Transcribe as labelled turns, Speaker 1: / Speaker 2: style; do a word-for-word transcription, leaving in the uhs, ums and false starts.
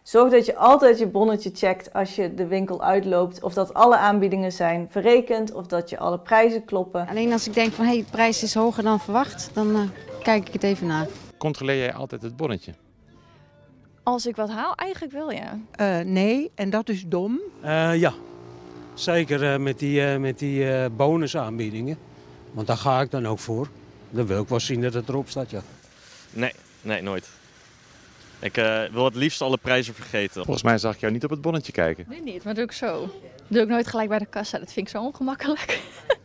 Speaker 1: Zorg dat je altijd je bonnetje checkt als je de winkel uitloopt. Of dat alle aanbiedingen zijn verrekend of dat je alle prijzen kloppen.
Speaker 2: Alleen als ik denk van hé, hey, de prijs is hoger dan verwacht, dan uh, kijk ik het even na.
Speaker 3: Controleer jij altijd het bonnetje?
Speaker 4: Als ik wat haal, eigenlijk wel, ja.
Speaker 5: Uh, nee, en dat is dom.
Speaker 6: Uh, ja, zeker uh, met die, uh, met die uh, bonusaanbiedingen. Want daar ga ik dan ook voor. Dan wil ik wel zien dat het erop staat, ja.
Speaker 7: Nee, nee, nooit. Ik uh, wil het liefst alle prijzen vergeten.
Speaker 3: Volgens mij zag ik jou niet op het bonnetje kijken.
Speaker 4: Nee, niet, maar doe ik zo. Doe ik nooit gelijk bij de kassa, dat vind ik zo ongemakkelijk.